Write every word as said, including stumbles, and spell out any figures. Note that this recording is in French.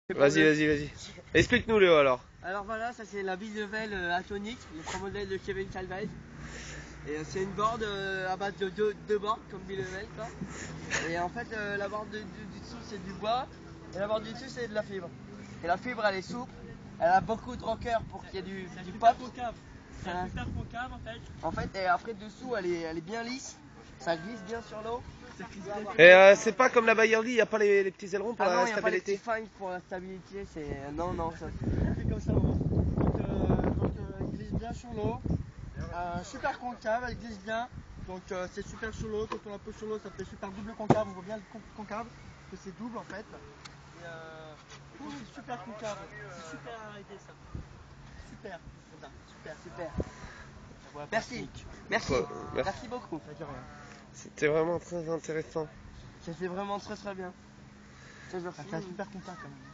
Vas-y, vas-y, vas-y. Explique-nous Léo alors. Alors voilà, ça c'est la bise-level euh, atomique, le trois modèle de Kevin Calvez. Et euh, c'est une board euh, à base de deux, deux boards comme bise-level quoi. Et en fait euh, la board de, du, du dessous c'est du bois et la board du dessus c'est de la fibre. Et la fibre elle est souple, elle a beaucoup de rocker pour qu'il y ait du, du pop. C'est un super concave en fait. En fait et après dessous elle est, elle est bien lisse, ça glisse bien sur l'eau. Et euh, c'est pas comme la Bayerly, il n'y a pas les, les petits ailerons pour ah la non, stabilité. Il n'y a pas les petits fines pour la stabilité, c'est... Non, non, ça... C'est comme ça. Donc, euh, donc euh, il glisse bien sur l'eau. Euh, super concave, elle glisse bien. Donc euh, c'est super sur l'eau. Quand on la pose sur l'eau, ça fait super double concave. On voit bien le con concave, que c'est double en fait. Et euh, c'est super concave. C'est super arrêté ça. Super. Super. Super. Merci. Merci. Ouais, merci. Merci beaucoup. C'était vraiment très intéressant. C'était vraiment très très bien. C'est un super concave quand même.